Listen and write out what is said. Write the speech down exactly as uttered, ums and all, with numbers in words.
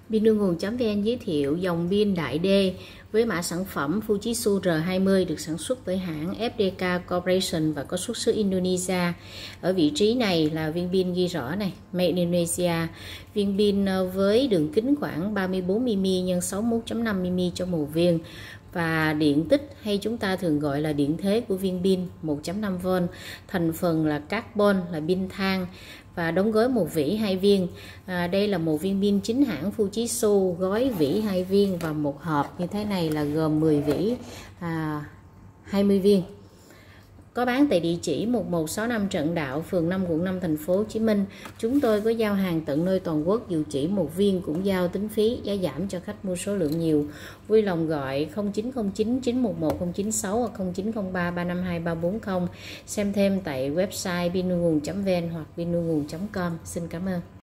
Pin Nương Nguồn.vn giới thiệu dòng pin Đại D với mã sản phẩm Fujitsu R hai mươi được sản xuất bởi hãng ép đê ca Corporation và có xuất xứ Indonesia. Ở vị trí này là viên pin ghi rõ này, Made in Indonesia. Viên pin với đường kính khoảng ba mươi bốn mi-li-mét x sáu mươi mốt phẩy năm mi-li-mét cho một viên. Và điện tích hay chúng ta thường gọi là điện thế của viên pin một phẩy năm vôn, thành phần là carbon, là pin than và đóng gói một vỉ hai viên. À, đây là một viên pin chính hãng Fujitsu, gói vỉ hai viên và một hộp như thế này là gồm mười vỉ, à, hai mươi viên. Có bán tại địa chỉ một một sáu năm Trần Đạo, phường năm, quận năm, thành phố Hồ Chí Minh. Chúng tôi có giao hàng tận nơi toàn quốc, dù chỉ một viên cũng giao tính phí, giá giảm cho khách mua số lượng nhiều. Vui lòng gọi không chín không chín chín một một không chín sáu hoặc không chín không ba ba năm hai ba bốn không. Xem thêm tại website pin nương nguồn chấm vn hoặc pin nương nguồn chấm com. Xin cảm ơn.